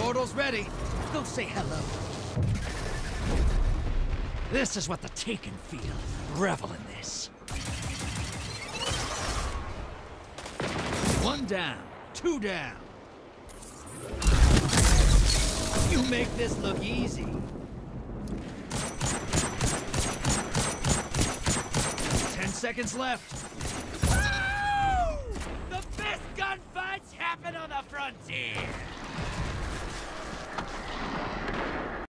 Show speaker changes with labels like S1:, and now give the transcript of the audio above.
S1: portal's ready. Go say hello. This is what the Taken feel. Revel in this. One down, two down. You make this look easy. 10 seconds left.
S2: Woo! The best gunfights happen on the frontier!